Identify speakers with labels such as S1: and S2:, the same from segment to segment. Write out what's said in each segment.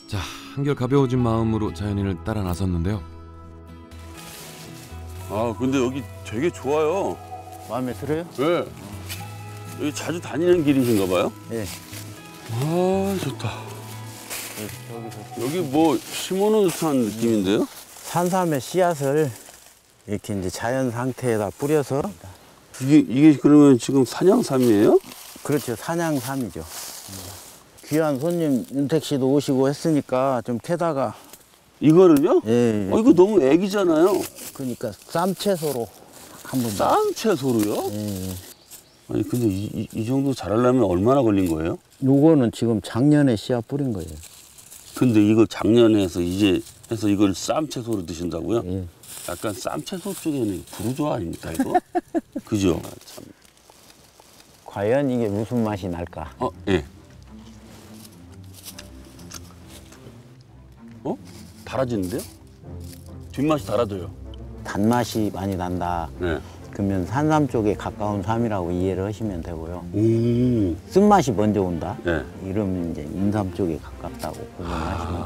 S1: 자, 한결 가벼워진 마음으로 자연인을 따라 나섰는데요.
S2: 아, 근데 여기 되게 좋아요.
S3: 마음에 들어요?
S2: 네. 여기 자주 다니는 길이신가 봐요?
S3: 네.
S2: 아, 좋다.
S3: 여기서
S2: 여기 뭐 심어놓은 듯한 느낌인데요?
S3: 산삼의 씨앗을 이렇게 이제 자연 상태에다 뿌려서
S2: 이게 그러면 지금 사냥삼이에요?
S3: 그렇죠. 사냥삼이죠. 귀한 손님 윤택 씨도 오시고 했으니까 좀 캐다가
S2: 이거를요?
S3: 예,
S2: 이거 너무 애기잖아요.
S3: 그러니까 쌈채소로 한번
S2: 쌈채소로요?
S3: 예.
S2: 아니 근데 이 정도 자라려면 얼마나 걸린 거예요?
S3: 요거는 지금 작년에 씨앗 뿌린 거예요.
S2: 근데 이거 작년에 해서 이제 해서 이걸 쌈채소로 드신다고요?
S3: 예.
S2: 약간 쌈채소 쪽에는 부르주아 아닙니까 이거? 그죠? 참.
S3: 과연 이게 무슨 맛이 날까?
S2: 예. 달아지는데요? 뒷맛이 달아져요.
S3: 단맛이 많이 난다.
S2: 네.
S3: 그러면 산삼 쪽에 가까운 삼이라고 이해를 하시면 되고요.
S2: 오.
S3: 쓴맛이 먼저 온다.
S2: 네.
S3: 이러면 이제 인삼 쪽에 가깝다고 구분하시면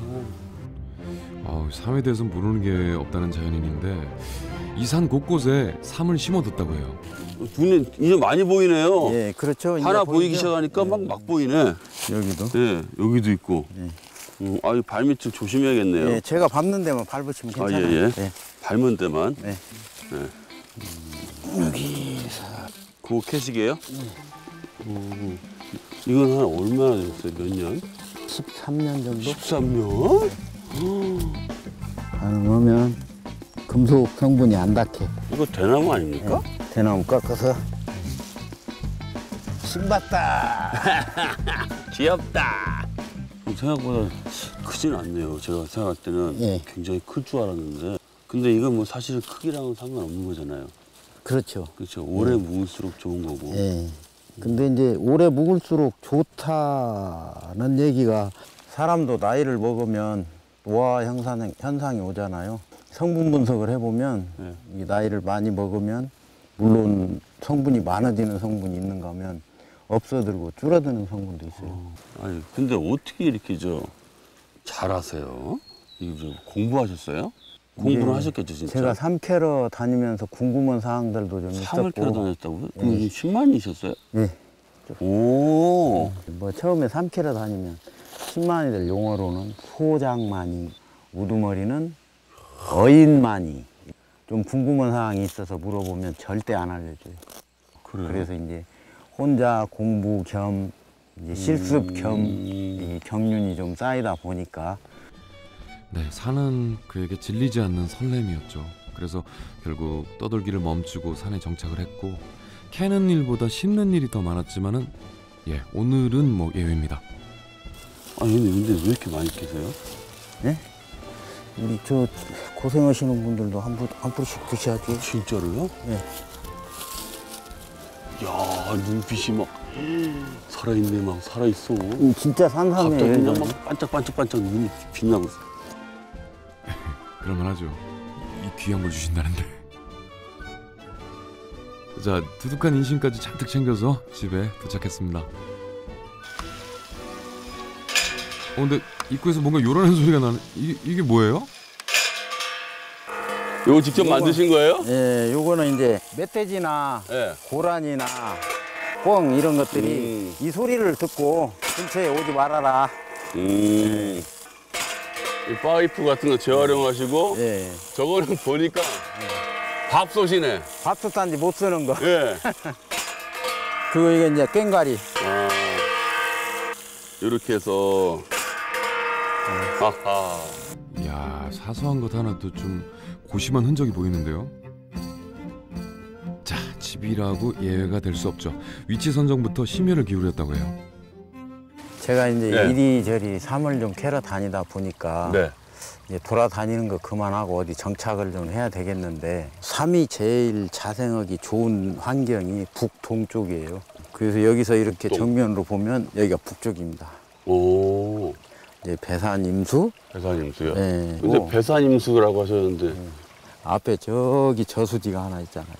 S3: 돼요.
S1: 삼에 대해서 모르는 게 없다는 자연인인데 이 산 곳곳에 삼을 심어뒀다고 해요.
S2: 눈에 이제 많이 보이네요.
S3: 예, 그렇죠.
S2: 하나
S3: 이제
S2: 보이기
S3: 보이죠?
S2: 시작하니까 막 보이네.
S3: 여기도.
S2: 예, 여기도 있고.
S3: 예.
S2: 이 발밑을 조심해야겠네요.
S3: 예, 제가 밟는 데만 밟으시면
S2: 아,
S3: 괜찮아요.
S2: 예, 예.
S3: 예.
S2: 밟은 데만.
S3: 예.
S2: 예.
S3: 여기서
S2: 그거 캐시게요? 이건 한 얼마나 됐어요? 몇 년?
S3: 13년 정도
S2: 13년?
S3: 가능하면 금속 성분이 안 닿게
S2: 이거 대나무 아닙니까?
S3: 대나무 깎아서 신봤다.
S2: 귀엽다. 생각보다 크진 않네요. 제가 생각할 때는
S3: 예.
S2: 굉장히 클 줄 알았는데. 근데 이건 뭐 사실 크기랑은 상관없는 거잖아요.
S3: 그렇죠.
S2: 그렇죠. 오래 묵을수록 좋은 거고.
S3: 예. 근데 이제 오래 묵을수록 좋다는 얘기가 사람도 나이를 먹으면 노화 현상이 오잖아요. 성분 분석을 해보면
S2: 네.
S3: 이 나이를 많이 먹으면 물론 성분이 많아지는 성분이 있는가 하면 없어들고 줄어드는 성분도 있어요.
S2: 아니 근데 어떻게 이렇게 잘하세요? 이거 공부하셨어요? 공부는 하셨겠죠 진짜.
S3: 제가 3캐러 다니면서 궁금한 사항들도 좀
S2: 3을 캐러
S3: 있었고.
S2: 다녔다고요? 그럼 10만이셨어요?
S3: 예.
S2: 오.
S3: 뭐 처음에 3캐러 다니면 10만이 될 용어로는 소장만이, 우두머리는 어인만이. 좀 궁금한 사항이 있어서 물어보면 절대 안 알려줘요.
S2: 그래요?
S3: 그래서 이제 혼자 공부 겸 이제 실습 겸 이 경륜이 좀 쌓이다 보니까
S1: 네, 산은 그에게 질리지 않는 설렘이었죠. 그래서 결국 떠돌기를 멈추고 산에 정착을 했고 캐는 일보다 심는 일이 더 많았지만은 오늘은 뭐 예외입니다.
S2: 아니 근데 왜 이렇게 많이 캐세요?
S3: 예? 우리 저 고생하시는 분들도 한 뿌리씩 드셔야지.
S2: 진짜로요?
S3: 예.
S2: 야 눈빛이 막 살아있네 막 살아있어.
S3: 진짜 산삼이에요.
S2: 갑자기 그냥
S3: 이거는.
S2: 막 반짝반짝반짝 눈이 빛나고 있어.
S1: 그럴만하죠. 이 귀한 걸 주신다는데. 자, 두둑한 인심까지 잔뜩 챙겨서 집에 도착했습니다. 근데 입구에서 뭔가 요란한 소리가 나는 이게 뭐예요?
S2: 이거 직접 만드신 거예요?
S3: 예, 요거는 이제 멧돼지나
S2: 네.
S3: 고란이나 꿩 이런 것들이 이 소리를 듣고 근처에 오지 말아라.
S2: 이 파이프 같은 거 재활용하시고
S3: 예.
S2: 저거는 보니까 밥솥이네.
S3: 밥솥 단지 못 쓰는 거.
S2: 예.
S3: 그거 이게 이제 꽹과리.
S2: 이렇게 해서 하하.
S1: 이야, 사소한 것 하나도 좀 고심한 흔적이 보이는데요. 자, 집이라고 예외가 될 수 없죠. 위치 선정부터 심혈을 기울였다고 해요.
S3: 제가 이제
S2: 네.
S3: 이리저리 삼을 좀 캐러 다니다 보니까
S2: 네.
S3: 이제 돌아다니는 거 그만하고 어디 정착을 좀 해야 되겠는데 삼이 제일 자생하기 좋은 환경이 북동쪽이에요. 그래서 여기서 이렇게
S2: 북동.
S3: 정면으로 보면 여기가 북쪽입니다.
S2: 오.
S3: 이제 배산임수.
S2: 배산임수요?
S3: 네.
S2: 근데 배산임수라고 하셨는데
S3: 앞에 저기 저수지가 하나 있잖아요.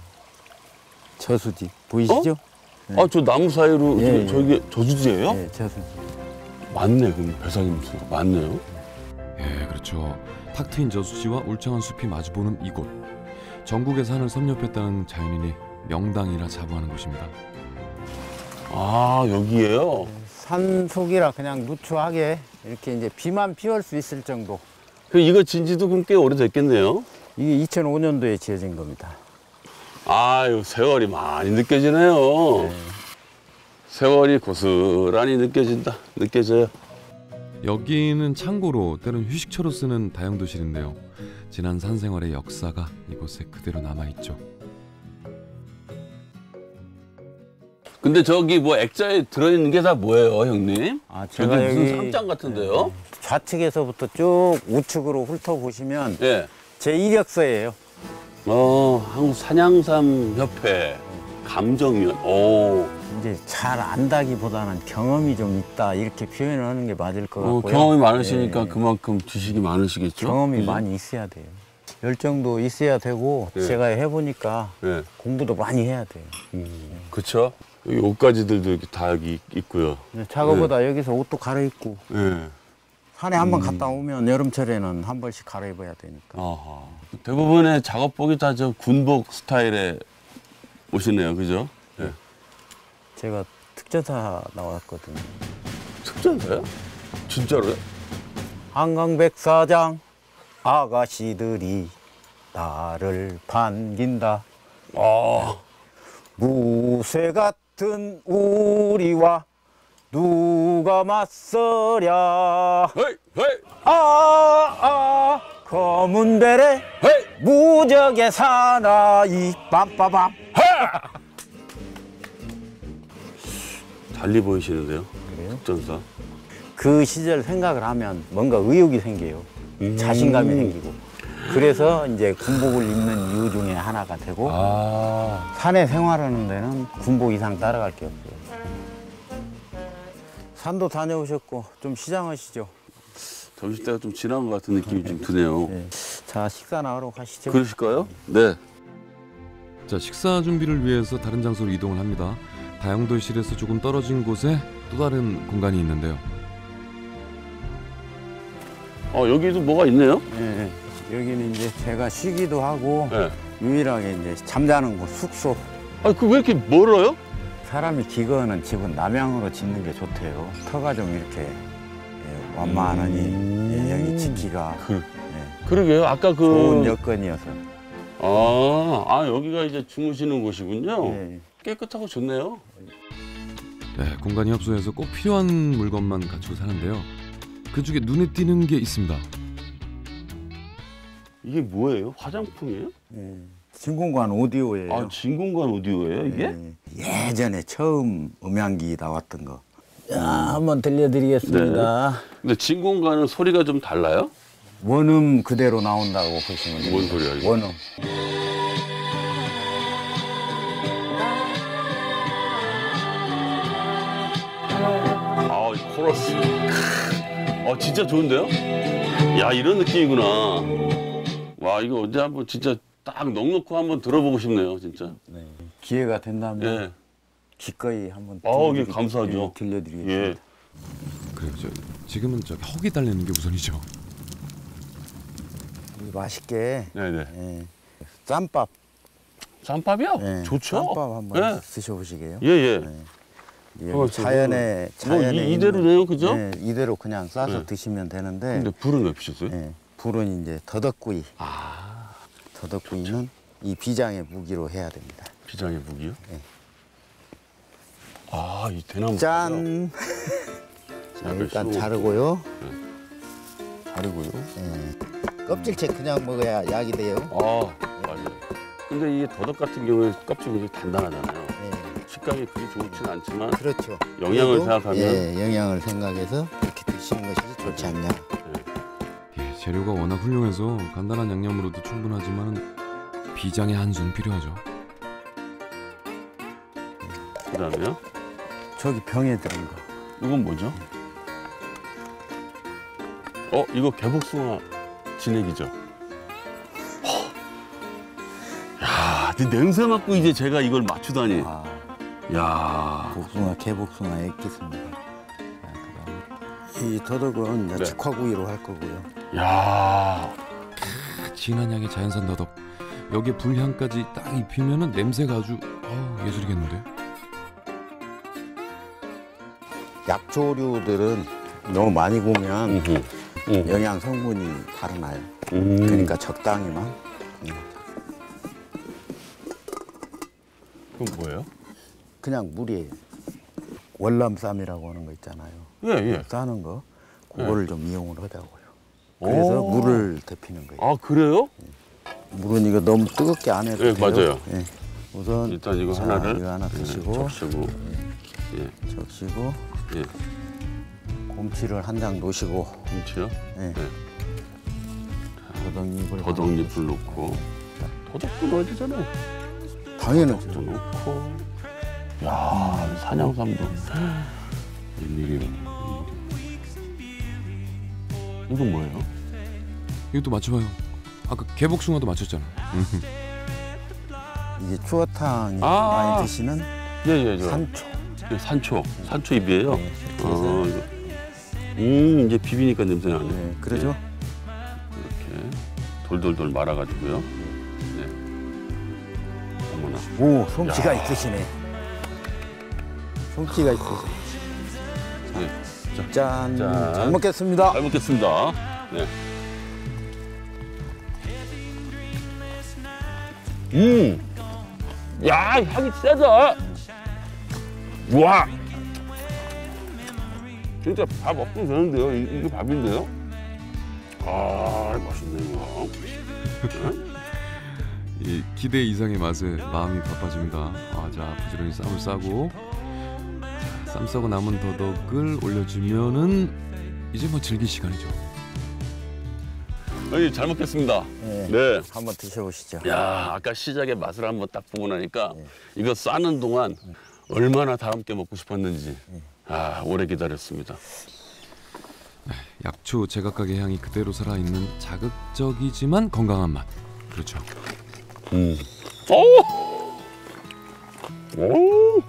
S3: 저수지 보이시죠?
S2: 저 나무 사이로
S3: 예,
S2: 저기 저수지예요?
S3: 네, 저수지.
S2: 맞네. 그럼 배산임수가 맞네요.
S1: 예, 그렇죠. 탁 트인 저수지와 울창한 숲이 마주보는 이곳. 전국의 산을 섭렵했다는 자연인이 명당이라 자부하는 곳입니다.
S2: 아, 여기에요?
S3: 산속이라 그냥 누추하게 이렇게 이제 비만 피울 수 있을 정도.
S2: 그 이거 진지도 그럼 꽤 오래됐겠네요?
S3: 이게 2005년도에 지어진 겁니다.
S2: 아유, 세월이 많이 느껴지네요. 세월이 고스란히 느껴져요.
S1: 여기는 참고로 때론 휴식처로 쓰는 다용도실인데요. 지난 산생활의 역사가 이곳에 그대로 남아있죠.
S2: 근데 저기 뭐 액자에 들어있는 게 다 뭐예요, 형님?
S3: 아,
S2: 저기
S3: 제가
S2: 무슨
S3: 여기
S2: 상장 같은데요?
S3: 좌측에서부터 쭉 우측으로 훑어보시면
S2: 예.
S3: 제 이력서예요.
S2: 한국 산양삼 협회 감정위원. 오.
S3: 이제 잘 안다기보다는 경험이 좀 있다 이렇게 표현을 하는 게 맞을 것 같고요.
S2: 경험이 많으시니까
S3: 예,
S2: 그만큼 지식이 많으시겠죠?
S3: 경험이
S2: 그죠?
S3: 많이 있어야 돼요. 열정도 있어야 되고
S2: 예.
S3: 제가 해보니까
S2: 예.
S3: 공부도 많이 해야 돼요.
S2: 그쵸? 여기 옷가지들도 이렇게 다 여기 있고요.
S3: 작업보다 여기서 옷도 갈아입고
S2: 예.
S3: 산에 한번 갔다 오면 여름철에는 한 벌씩 갈아입어야 되니까.
S2: 아하. 대부분의 작업복이 다 저 군복 스타일의 옷이네요, 그죠? 예.
S3: 제가 특전사 나왔거든요.
S2: 특전사요? 진짜로요?
S3: 한강백사장 아가씨들이 나를 반긴다.
S2: 아.
S3: 무쇠 같은 우리와 누가 맞서랴.
S2: 헤이, 헤이,
S3: 검은 베레
S2: 헤이.
S3: 무적의 사나이 빰빠밤.
S2: 달리 보이시는데요?
S3: 그래요?
S2: 특전사.
S3: 그 시절 생각을 하면 뭔가 의욕이 생겨요. 자신감이 생기고. 그래서 이제 군복을 입는 이유 중에 하나가 되고
S2: 아.
S3: 산에 생활하는 데는 군복 이상 따라갈 게 없어요. 산도 다녀오셨고 좀 시장하시죠.
S2: 점심때가 좀 지난 것 같은 느낌이 좀 드네요.
S3: 네. 자, 식사나 하러 가시죠.
S2: 그러실까요? 네.
S1: 자, 식사 준비를 위해서 다른 장소로 이동을 합니다. 다용도실에서 조금 떨어진 곳에 또 다른 공간이 있는데요.
S2: 여기도 뭐가 있네요?
S3: 네. 여기는 이제 제가 쉬기도 하고
S2: 네.
S3: 유일하게 이제 잠자는 곳 숙소.
S2: 그 왜 이렇게 멀어요?
S3: 사람이 기거하는 집은 남향으로 짓는 게 좋대요. 터가 좀 이렇게 완만하니 여기 짓기가
S2: 그러게요. 아까
S3: 좋은 여건이어서.
S2: 여기가 이제 주무시는 곳이군요.
S3: 네.
S2: 깨끗하고 좋네요.
S1: 네, 공간이 협소해서 꼭 필요한 물건만 갖추고 사는데요. 그 중에 눈에 띄는 게 있습니다.
S2: 이게 뭐예요? 화장품이에요?
S3: 네. 진공관 오디오예요.
S2: 진공관 오디오예요, 이게?
S3: 네. 예전에 처음 음향기 나왔던 거. 한번 들려드리겠습니다.
S2: 근데 진공관은 소리가 좀 달라요?
S3: 원음 그대로 나온다고 보시면 돼요.
S2: 뭔 소리야, 이거?
S3: 원음.
S2: 이 코러스. 진짜 좋은데요? 야, 이런 느낌이구나. 와, 이거 언제 한번 진짜 딱 넉넉히 한번 들어보고 싶네요, 진짜.
S3: 네. 기회가 된다면
S2: 예.
S3: 기꺼이 한번
S2: 예, 감사하죠.
S3: 들려드리겠습니다.
S2: 예.
S1: 그래요. 지금은 저기 허기 달래는 게 우선이죠.
S3: 맛있게
S2: 네네.
S3: 예. 쌈밥.
S2: 쌈밥이요?
S3: 예.
S2: 좋죠.
S3: 쌈밥 한번
S2: 예.
S3: 드셔보시게요.
S2: 예, 예.
S3: 예.
S2: 한번
S3: 자연에
S2: 이대로네요, 그죠?
S3: 예, 이대로 그냥 싸서
S2: 네.
S3: 드시면 되는데.
S2: 근데 불은 왜 피셨어요?
S3: 예. 불은 이제 더덕구이.
S2: 아,
S3: 더덕구이는 이 비장의 무기로 해야 됩니다.
S2: 비장의 무기요?
S3: 네.
S2: 이 대나무.
S3: 짠. 자, 일단 자르고요.
S2: 자르고요.
S3: 예. 껍질째 그냥 먹어야 약이 돼요.
S2: 맞아요. 근데 이게 더덕 같은 경우에 껍질이 굉장히 단단하잖아요.
S3: 예.
S2: 식감이 그리 좋지는 않지만
S3: 그렇죠.
S2: 영양을
S3: 그래도,
S2: 생각하면
S3: 예, 영양을 생각해서 이렇게 드시는 것이 좋지 않냐.
S1: 예, 재료가 워낙 훌륭해서 간단한 양념으로도 충분하지만 비장의 한수는 필요하죠.
S2: 그다음에요?
S3: 저기 병에 들은 거.
S2: 이건 뭐죠? 이거 개복숭아 진액이죠? 야, 냄새 맡고 이제 제가 이걸 맞추다니. 야,
S3: 복숭아, 개복숭아 액기스입니다. 자, 그다음에 이 더덕은
S2: 네.
S3: 직화구이로 할 거고요.
S2: 야,
S1: 진한 향의 자연산 더덕. 여기에 불향까지 딱 입히면은 냄새가 아주 예술이겠는데.
S3: 약초류들은 너무 많이 구우면 영양 성분이 달아나요. 그러니까 적당히만.
S2: 그건 뭐예요?
S3: 그냥 물이에요. 월남쌈이라고 하는 거 있잖아요.
S2: 예, 예.
S3: 싸는 거 그거를 좀 이용을 하자고요. 그래서
S2: 오.
S3: 물을 데피는 거예요.
S2: 아, 그래요?
S3: 물은 이거 너무 뜨겁게 안 해도
S2: 예,
S3: 돼요.
S2: 맞아요.
S3: 예. 우선
S2: 일단 이거
S3: 자,
S2: 하나를
S3: 이거 하나 드시고
S2: 적시고. 예,
S3: 적시고
S2: 예.
S3: 곰치를 한 장 놓으시고
S2: 김치요?
S3: 예.
S2: 네.
S3: 더덕잎을
S2: 더덕잎을 넣고. 더덕도 넣어야 되잖아요.
S3: 당연하죠.
S2: 더덕도 넣고. 야, 산양삼도. 일일이. 이건 뭐예요?
S1: 이것도 맞춰봐요. 아까 개복숭아도 맞췄잖아.
S3: 이게 추어탕
S2: 아.
S3: 많이 드시는
S2: 예, 예, 저.
S3: 산초.
S2: 예, 산초 잎이에요.
S3: 네, 이렇게 해서
S2: 이거. 이제 비비니까 냄새 나네.
S3: 네, 그러죠?
S2: 이렇게 돌돌돌 말아가지고요. 네. 어머나.
S3: 오, 솜씨가
S2: 야.
S3: 있으시네. 솜씨가 있으시네.
S2: 네.
S3: 짠.
S2: 짠.
S3: 잘 먹겠습니다.
S2: 잘 먹겠습니다. 네. 야, 향이 세다. 우와. 진짜 밥 먹고 되는데요. 이게 밥인데요. 아, 맛있네요.
S1: 이 기대 이상의 맛에 마음이 바빠집니다. 자, 부지런히 쌈을 싸고, 자, 쌈 싸고 남은 더덕을 올려주면은 이제 뭐 즐길 시간이죠.
S2: 아니, 잘 먹겠습니다.
S3: 네.
S2: 네.
S3: 한번 드셔보시죠.
S2: 야, 아까 시작에 맛을 한번 딱 보고 나니까
S3: 네.
S2: 이거 싸는 동안 얼마나 다 함께 먹고 싶었는지 오래 기다렸습니다.
S1: 약초 제각각의 향이 그대로 살아있는 자극적이지만 건강한 맛. 그렇죠.
S2: 오!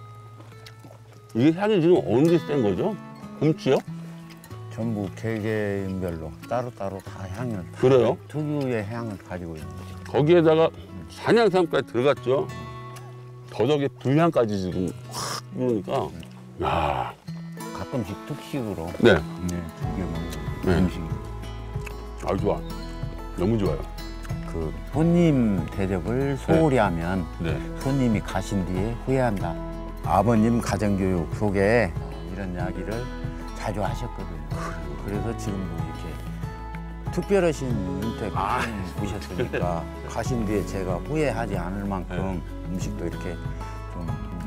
S2: 이게 향이 지금 어느 게 센 거죠? 곰치요?
S3: 전부 개개인별로 따로따로 다 향을 다
S2: 그래요?
S3: 특유의 향을 가지고 있는 거죠.
S2: 거기에다가 산양삼까지 들어갔죠. 더덕의 불향까지 지금 확 들어오니까 야,
S3: 가끔씩 특식으로
S2: 네,
S3: 즐겨 먹는
S2: 네.
S3: 음식.
S2: 아주 좋아. 너무 좋아요.
S3: 그 손님 대접을 소홀히 하면
S2: 네.
S3: 손님이 가신 뒤에 후회한다. 아버님 가정교육 속에 이런 이야기를 자주 하셨거든요. 그래서 지금도 이렇게 특별하신 윤택 오셨으니까 가신 뒤에 제가 후회하지 않을 만큼 음식도 이렇게 좀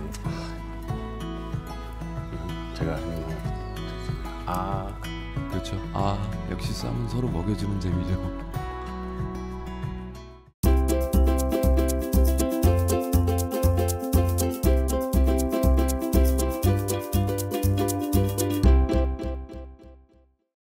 S2: 제가
S1: 그렇죠. 역시 쌈은 서로 먹여주는 재미죠.